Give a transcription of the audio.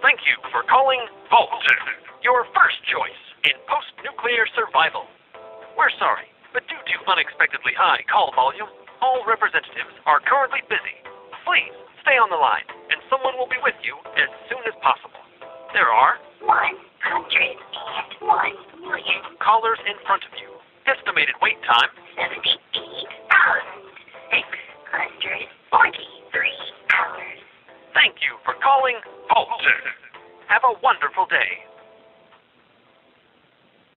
Thank you for calling Vault-Tec, your first choice in post-nuclear survival. We're sorry, but due to unexpectedly high call volume, all representatives are currently busy. Please stay on the line, and someone will be with you as soon as possible. There are 101 million callers in front of you. Estimated wait time 70